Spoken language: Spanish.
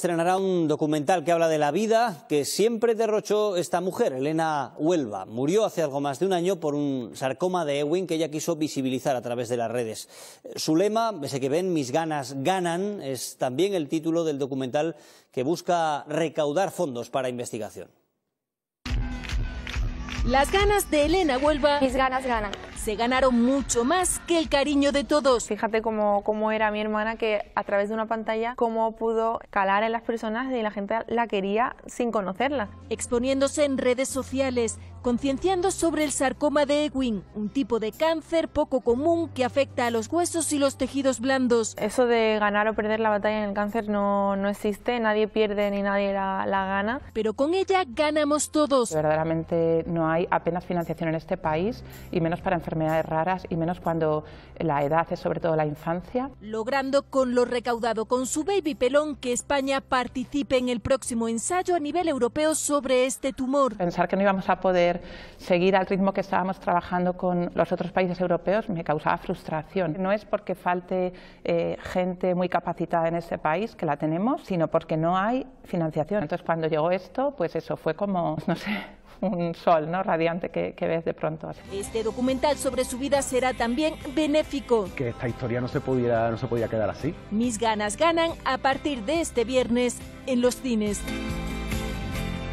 Estrenará un documental que habla de la vida que siempre derrochó esta mujer, Elena Huelva. Murió hace algo más de un año por un sarcoma de Ewing que ella quiso visibilizar a través de las redes. Su lema, ese que ven, mis ganas ganan, es también el título del documental que busca recaudar fondos para investigación. Las ganas de Elena Huelva, mis ganas ganan, se ganaron mucho más que el cariño de todos. Fíjate cómo era mi hermana, que a través de una pantalla cómo pudo calar en las personas y la gente la quería sin conocerla. Exponiéndose en redes sociales, concienciando sobre el sarcoma de Ewing, un tipo de cáncer poco común que afecta a los huesos y los tejidos blandos. Eso de ganar o perder la batalla en el cáncer no existe, nadie pierde ni nadie la gana. Pero con ella ganamos todos. Verdaderamente no hay apenas financiación en este país, y menos para enfermedades raras, y menos cuando la edad es sobre todo la infancia. Logrando con lo recaudado con su baby pelón que España participe en el próximo ensayo a nivel europeo sobre este tumor. Pensar que no íbamos a poder seguir al ritmo que estábamos trabajando con los otros países europeos me causaba frustración. No es porque falte gente muy capacitada en este país, que la tenemos, sino porque no hay financiación. Entonces, cuando llegó esto, pues eso fue como, no sé, un sol, ¿no?, radiante que ves de pronto. Este documental sobre su vida será también benéfico. Que esta historia no se podía quedar así. Mis ganas ganan a partir de este viernes en los cines.